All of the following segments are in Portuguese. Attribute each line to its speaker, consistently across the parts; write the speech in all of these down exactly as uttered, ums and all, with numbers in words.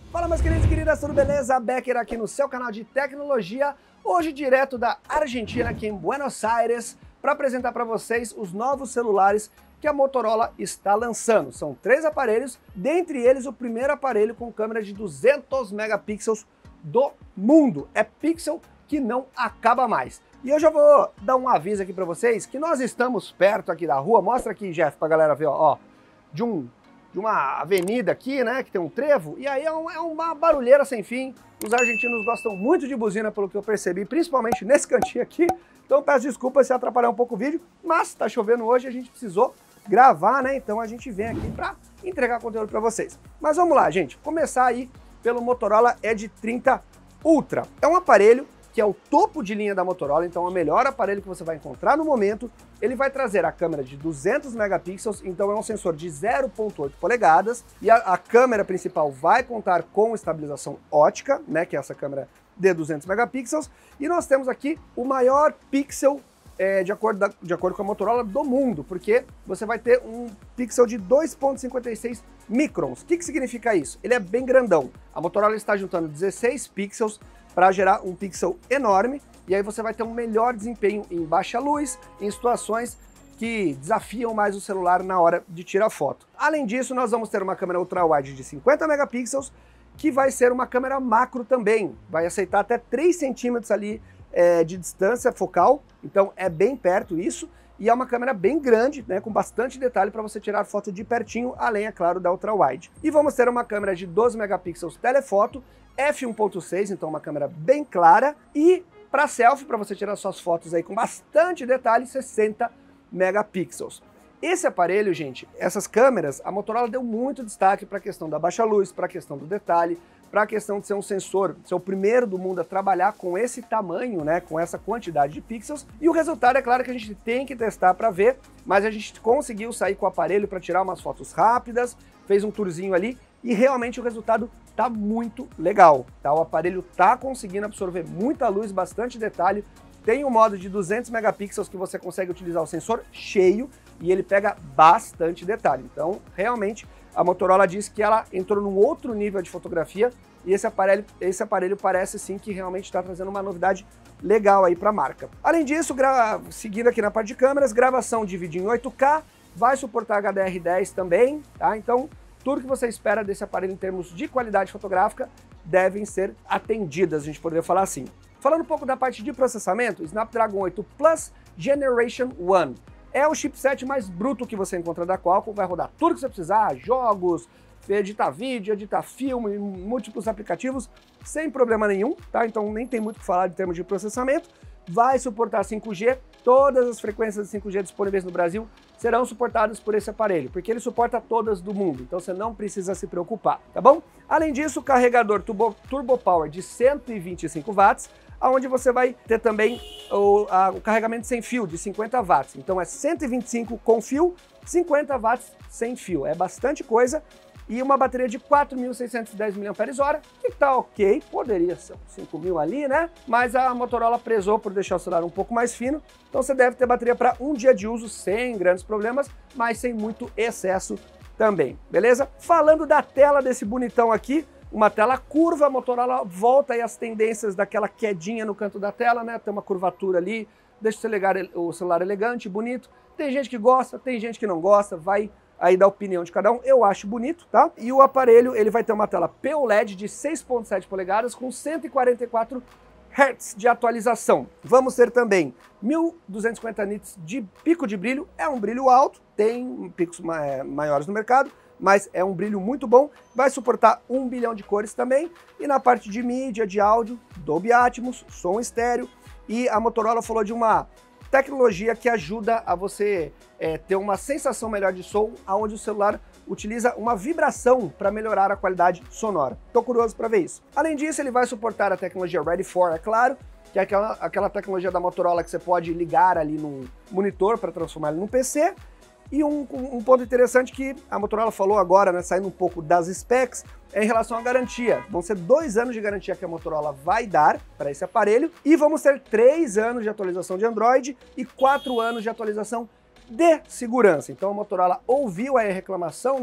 Speaker 1: Fala, meus queridos e queridas, tudo beleza? Becker aqui no seu canal de tecnologia, hoje direto da Argentina, aqui em Buenos Aires, para apresentar para vocês os novos celulares que a Motorola está lançando. São três aparelhos, dentre eles o primeiro aparelho com câmera de duzentos megapixels do mundo. É pixel que não acaba mais. E eu já vou dar um aviso aqui para vocês que nós estamos perto aqui da rua. Mostra aqui, Jeff, para a galera ver, ó, de um... de uma avenida aqui, né, que tem um trevo, e aí é, um, é uma barulheira sem fim. Os argentinos gostam muito de buzina, pelo que eu percebi, principalmente nesse cantinho aqui, então peço desculpas se atrapalhar um pouco o vídeo, mas tá chovendo hoje, a gente precisou gravar, né, então a gente vem aqui para entregar conteúdo para vocês. Mas vamos lá, gente, começar aí pelo Motorola Edge trinta Ultra. É um aparelho que é o topo de linha da Motorola, então é o melhor aparelho que você vai encontrar no momento. Ele vai trazer a câmera de duzentos megapixels, então é um sensor de zero ponto oito polegadas, e a, a câmera principal vai contar com estabilização ótica, né, que é essa câmera de duzentos megapixels, e nós temos aqui o maior pixel é, de, acordo da, de acordo com a Motorola do mundo, porque você vai ter um pixel de dois ponto cinquenta e seis microns. O que, que significa isso? Ele é bem grandão. A Motorola está juntando dezesseis pixels para gerar um pixel enorme, e aí você vai ter um melhor desempenho em baixa luz, em situações que desafiam mais o celular na hora de tirar foto. Além disso, nós vamos ter uma câmera ultra-wide de cinquenta megapixels, que vai ser uma câmera macro também, vai aceitar até três centímetros ali é, de distância focal, então é bem perto isso, e é uma câmera bem grande, né, com bastante detalhe para você tirar foto de pertinho, além, é claro, da ultra-wide. E vamos ter uma câmera de doze megapixels telefoto, f um ponto seis, então uma câmera bem clara, e para selfie, para você tirar suas fotos aí com bastante detalhe, sessenta megapixels. Esse aparelho, gente, essas câmeras, a Motorola deu muito destaque para a questão da baixa luz, para a questão do detalhe, para a questão de ser um sensor, ser o primeiro do mundo a trabalhar com esse tamanho, né, com essa quantidade de pixels, e o resultado é claro que a gente tem que testar para ver, mas a gente conseguiu sair com o aparelho para tirar umas fotos rápidas, fez um tourzinho ali, e realmente o resultado tá muito legal, tá? O aparelho tá conseguindo absorver muita luz, bastante detalhe, tem um modo de duzentos megapixels que você consegue utilizar o sensor cheio e ele pega bastante detalhe. Então, realmente, a Motorola diz que ela entrou num outro nível de fotografia e esse aparelho, esse aparelho parece sim que realmente está trazendo uma novidade legal aí para a marca. Além disso, seguindo aqui na parte de câmeras, gravação de vídeo em oito K, vai suportar H D R dez também, tá? Então, tudo que você espera desse aparelho em termos de qualidade fotográfica devem ser atendidas, a gente poderia falar assim. Falando um pouco da parte de processamento, Snapdragon oito Plus Generation um. É o chipset mais bruto que você encontra da Qualcomm, vai rodar tudo que você precisar, jogos, editar vídeo, editar filme, múltiplos aplicativos, sem problema nenhum, tá? Então nem tem muito o que falar em termos de processamento. Vai suportar cinco G, todas as frequências de cinco G disponíveis no Brasil serão suportadas por esse aparelho, porque ele suporta todas do mundo, então você não precisa se preocupar, tá bom? Além disso, o carregador Turbo, Turbo Power de cento e vinte e cinco watts, onde você vai ter também o, a, o carregamento sem fio de cinquenta watts, então é cento e vinte e cinco com fio, cinquenta watts sem fio, é bastante coisa. E uma bateria de quatro mil seiscentos e dez miliampères-hora, que tá ok, poderia ser cinco mil ali, né? Mas a Motorola prezou por deixar o celular um pouco mais fino, então você deve ter bateria para um dia de uso sem grandes problemas, mas sem muito excesso também, beleza? Falando da tela desse bonitão aqui, uma tela curva, a Motorola volta aí às tendências daquela quedinha no canto da tela, né? Tem uma curvatura ali, deixa o celular elegante, bonito. Tem gente que gosta, tem gente que não gosta, vai aí da opinião de cada um, eu acho bonito, tá? E o aparelho, ele vai ter uma tela P O L E D de seis ponto sete polegadas com cento e quarenta e quatro hertz de atualização. Vamos ter também mil duzentos e cinquenta nits de pico de brilho, é um brilho alto, tem picos maiores no mercado, mas é um brilho muito bom, vai suportar um bilhão de cores também, e na parte de mídia, de áudio, Dolby Atmos, som estéreo, e a Motorola falou de uma tecnologia que ajuda a você é, ter uma sensação melhor de som, onde o celular utiliza uma vibração para melhorar a qualidade sonora. Estou curioso para ver isso. Além disso, ele vai suportar a tecnologia Ready for, é claro, que é aquela, aquela tecnologia da Motorola que você pode ligar ali no monitor para transformar ele num P C. E um, um ponto interessante que a Motorola falou agora, né, saindo um pouco das specs, é em relação à garantia. Vão ser dois anos de garantia que a Motorola vai dar para esse aparelho e vamos ter três anos de atualização de Android e quatro anos de atualização de segurança. Então a Motorola ouviu a reclamação, né,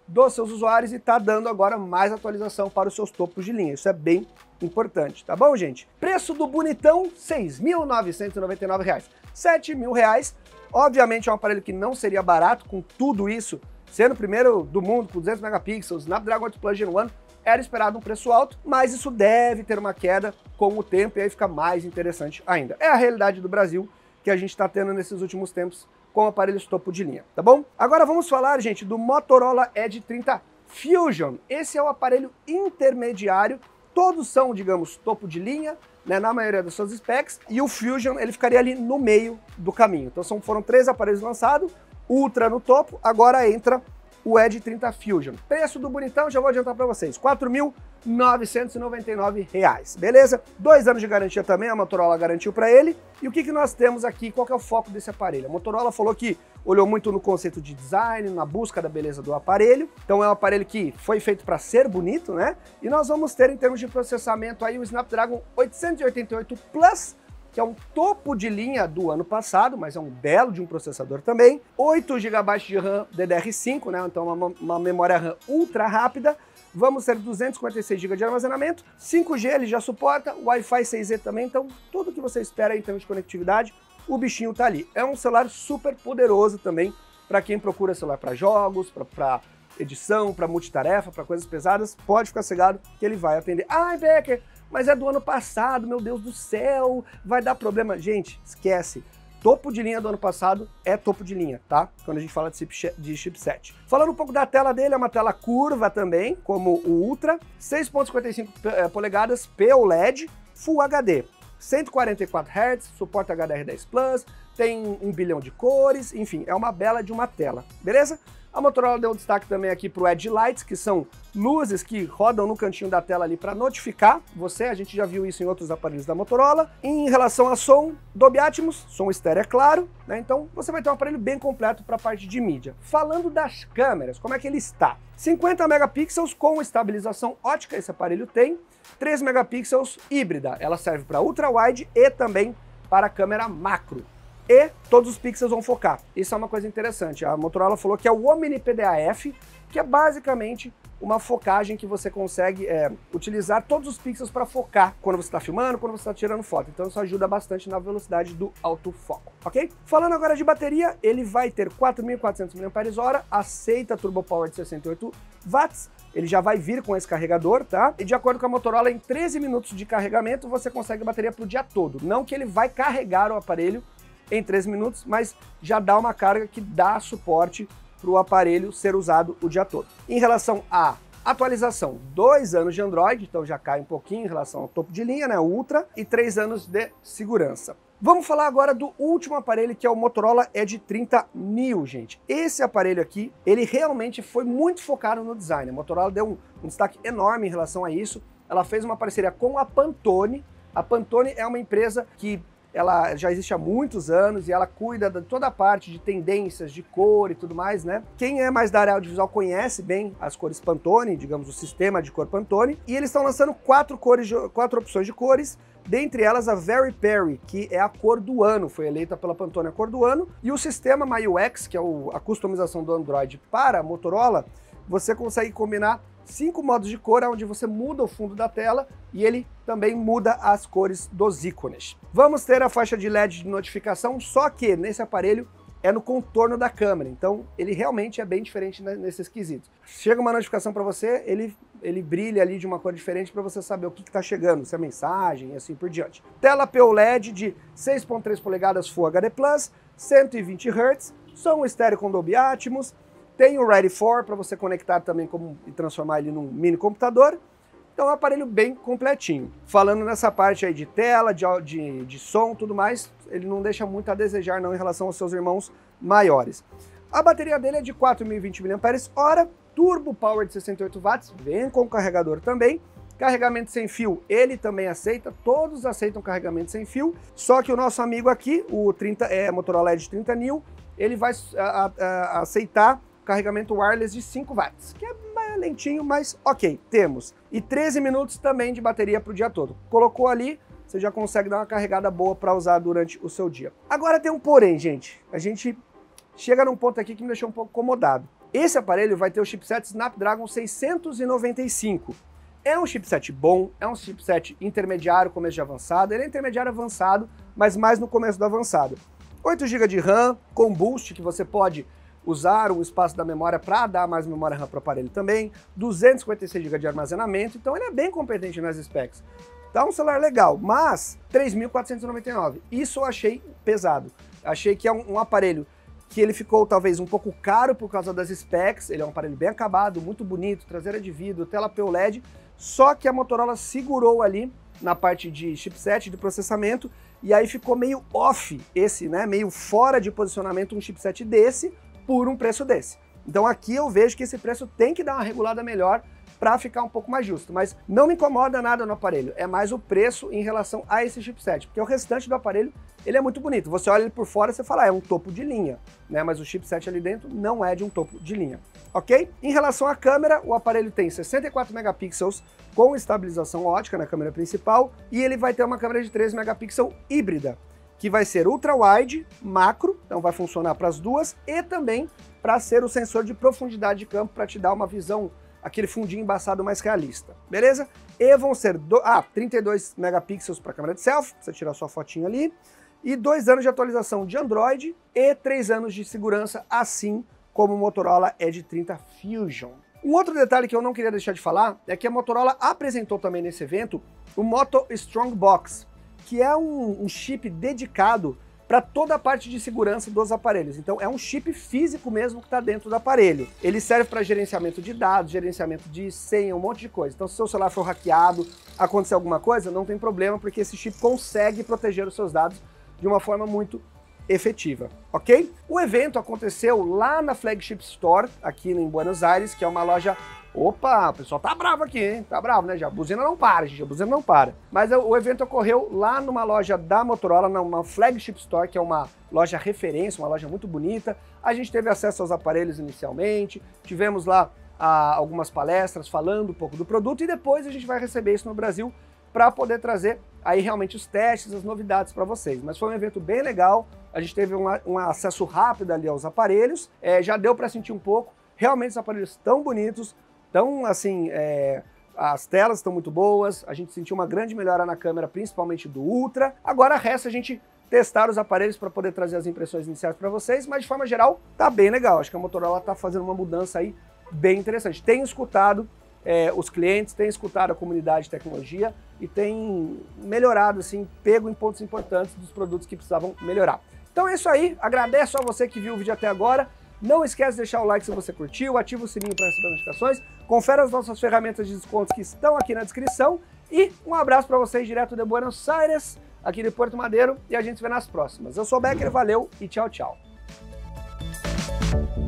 Speaker 1: dos seus usuários e está dando agora mais atualização para os seus topos de linha. Isso é bem importante, tá bom, gente? Preço do bonitão, seis mil novecentos e noventa e nove reais, sete mil reais. Obviamente é um aparelho que não seria barato com tudo isso, sendo o primeiro do mundo com duzentos megapixels, Snapdragon oito Plus Gen um, era esperado um preço alto, mas isso deve ter uma queda com o tempo e aí fica mais interessante ainda. É a realidade do Brasil que a gente está tendo nesses últimos tempos com aparelhos topo de linha, tá bom? Agora vamos falar, gente, do Motorola Edge trinta Fusion. Esse é o aparelho intermediário, todos são, digamos, topo de linha, né, na maioria das suas specs, e o Fusion ele ficaria ali no meio do caminho. Então são, foram três aparelhos lançados, Ultra no topo, agora entra o Edge trinta Fusion. Preço do bonitão, já vou adiantar para vocês, quatro mil novecentos e noventa e nove reais, beleza? Dois anos de garantia também, a Motorola garantiu para ele. E o que, que nós temos aqui, qual que é o foco desse aparelho? A Motorola falou que olhou muito no conceito de design, na busca da beleza do aparelho. Então é um aparelho que foi feito para ser bonito, né? E nós vamos ter em termos de processamento aí o Snapdragon oitocentos e oitenta e oito Plus, que é um topo de linha do ano passado, mas é um belo de um processador também. oito gigabytes de RAM D D R cinco, né? Então uma, uma memória RAM ultra rápida. Vamos ter duzentos e cinquenta e seis gigabytes de armazenamento, cinco G ele já suporta, Wi-Fi seis E também, então tudo que você espera em termos de conectividade, o bichinho tá ali. É um celular super poderoso também para quem procura celular para jogos, para edição, para multitarefa, para coisas pesadas, pode ficar cegado que ele vai atender. Ai, Becker, mas é do ano passado, meu Deus do céu, vai dar problema. Gente, esquece. Topo de linha do ano passado é topo de linha, tá? Quando a gente fala de, chip, de chipset. Falando um pouco da tela dele, é uma tela curva também, como o Ultra, seis ponto cinquenta e cinco polegadas P O L E D, Full H D, cento e quarenta e quatro hertz, suporta H D R dez Plus, tem um bilhão de cores, enfim, é uma bela de uma tela, beleza? A Motorola deu destaque também aqui para o Edge Lights, que são luzes que rodam no cantinho da tela ali para notificar você, a gente já viu isso em outros aparelhos da Motorola. Em relação a som, Dolby Atmos, som estéreo é claro, né? Então você vai ter um aparelho bem completo para a parte de mídia. Falando das câmeras, como é que ele está? cinquenta megapixels com estabilização ótica, esse aparelho tem, três megapixels híbrida, ela serve para ultra-wide e também para câmera macro. E todos os pixels vão focar. Isso é uma coisa interessante. A Motorola falou que é o Omni P D A F, que é basicamente uma focagem que você consegue é, utilizar todos os pixels para focar quando você está filmando, quando você está tirando foto. Então isso ajuda bastante na velocidade do autofoco, ok? Falando agora de bateria, ele vai ter quatro mil e quatrocentos miliampères-hora, aceita Turbo Power de sessenta e oito watts, ele já vai vir com esse carregador, tá? E de acordo com a Motorola, em treze minutos de carregamento você consegue bateria para o dia todo. Não que ele vai carregar o aparelho em três minutos, mas já dá uma carga que dá suporte para o aparelho ser usado o dia todo. Em relação à atualização, dois anos de Android, então já cai um pouquinho em relação ao topo de linha, né, Ultra, e três anos de segurança. Vamos falar agora do último aparelho, que é o Motorola Edge trinta Neo, gente. Esse aparelho aqui, ele realmente foi muito focado no design. A Motorola deu um, um destaque enorme em relação a isso. Ela fez uma parceria com a Pantone. A Pantone é uma empresa que ela já existe há muitos anos e ela cuida de toda a parte de tendências, de cor e tudo mais, né? Quem é mais da área audiovisual conhece bem as cores Pantone, digamos, o sistema de cor Pantone. E eles estão lançando quatro, cores, quatro opções de cores, dentre elas a Very Perry, que é a cor do ano, foi eleita pela Pantone a cor do ano. E o sistema MyUX, que é o, a customização do Android para a Motorola, você consegue combinar cinco modos de cor, onde você muda o fundo da tela e ele também muda as cores dos ícones. Vamos ter a faixa de L E D de notificação, só que nesse aparelho é no contorno da câmera, então ele realmente é bem diferente nesses quesitos. Chega uma notificação para você, ele, ele brilha ali de uma cor diferente para você saber o que está chegando, se é mensagem e assim por diante. Tela P O L E D de seis ponto três polegadas Full H D Plus, cento e vinte hertz, som estéreo com Dolby Atmos, tem o Ready for para você conectar também como, e transformar ele num mini computador. Então é um aparelho bem completinho. Falando nessa parte aí de tela, de, de, de som e tudo mais, ele não deixa muito a desejar não em relação aos seus irmãos maiores. A bateria dele é de quatro mil e vinte miliampères-hora, Turbo Power de sessenta e oito watts, vem com carregador também. Carregamento sem fio, ele também aceita, todos aceitam carregamento sem fio, só que o nosso amigo aqui, o trinta, é, Motorola Edge trinta Neo, ele vai a, a, a, aceitar carregamento wireless de cinco watts, que é mais lentinho, mas ok, temos. E treze minutos também de bateria para o dia todo. Colocou ali, você já consegue dar uma carregada boa para usar durante o seu dia. Agora tem um porém, gente. A gente chega num ponto aqui que me deixou um pouco incomodado. Esse aparelho vai ter o chipset Snapdragon seiscentos e noventa e cinco. É um chipset bom, é um chipset intermediário, começo de avançado. Ele é intermediário avançado, mas mais no começo do avançado. oito gigas de RAM com boost, que você pode usar o espaço da memória para dar mais memória RAM para o aparelho também. duzentos e cinquenta e seis gigas de armazenamento, então ele é bem competente nas specs. Tá um celular legal, mas três mil quatrocentos e noventa e nove reais. Isso eu achei pesado. Achei que é um, um aparelho que ele ficou talvez um pouco caro por causa das specs. Ele é um aparelho bem acabado, muito bonito, traseira de vidro, tela P O L E D, só que a Motorola segurou ali na parte de chipset, de processamento, e aí ficou meio off esse, né, meio fora de posicionamento um chipset desse por um preço desse. Então aqui eu vejo que esse preço tem que dar uma regulada melhor para ficar um pouco mais justo, mas não me incomoda nada no aparelho, é mais o preço em relação a esse chipset, porque o restante do aparelho ele é muito bonito. Você olha ele por fora e você fala, ah, é um topo de linha, né? Mas o chipset ali dentro não é de um topo de linha, ok? Em relação à câmera, o aparelho tem sessenta e quatro megapixels com estabilização ótica na câmera principal e ele vai ter uma câmera de treze megapixels híbrida, que vai ser ultra-wide, macro, então vai funcionar para as duas, e também para ser o sensor de profundidade de campo para te dar uma visão, aquele fundinho embaçado mais realista, beleza? E vão ser do... ah, trinta e dois megapixels para câmera de selfie, pra você tirar sua fotinha ali, e dois anos de atualização de Android e três anos de segurança, assim como o Motorola Edge trinta Fusion. Um outro detalhe que eu não queria deixar de falar é que a Motorola apresentou também nesse evento o Moto Strong Box, que é um, um chip dedicado para toda a parte de segurança dos aparelhos. Então é um chip físico mesmo que está dentro do aparelho. Ele serve para gerenciamento de dados, gerenciamento de senha, um monte de coisa. Então se o seu celular for hackeado, acontecer alguma coisa, não tem problema, porque esse chip consegue proteger os seus dados de uma forma muito efetiva, ok? O evento aconteceu lá na Flagship Store, aqui em Buenos Aires, que é uma loja... Opa, o pessoal tá bravo aqui, hein? Tá bravo, né? Já a buzina não para, gente, a buzina não para. Mas o evento ocorreu lá numa loja da Motorola, numa Flagship Store, que é uma loja referência, uma loja muito bonita. A gente teve acesso aos aparelhos inicialmente, tivemos lá ah, algumas palestras falando um pouco do produto e depois a gente vai receber isso no Brasil para poder trazer aí realmente os testes, as novidades para vocês. Mas foi um evento bem legal, a gente teve um, um acesso rápido ali aos aparelhos, é, já deu para sentir um pouco, realmente os aparelhos estão bonitos, então, assim, é, as telas estão muito boas, a gente sentiu uma grande melhora na câmera, principalmente do Ultra. Agora resta a gente testar os aparelhos para poder trazer as impressões iniciais para vocês, mas de forma geral tá bem legal. Acho que a Motorola tá fazendo uma mudança aí bem interessante. Tenho escutado é, os clientes, tenho escutado a comunidade de tecnologia e tem melhorado, assim, pego em pontos importantes dos produtos que precisavam melhorar. Então é isso aí, agradeço a você que viu o vídeo até agora. Não esquece de deixar o like se você curtiu, ativa o sininho para receber notificações, confere as nossas ferramentas de descontos que estão aqui na descrição e um abraço para vocês direto de Buenos Aires, aqui de Porto Madeiro, e a gente se vê nas próximas. Eu sou o Becker, valeu e tchau, tchau.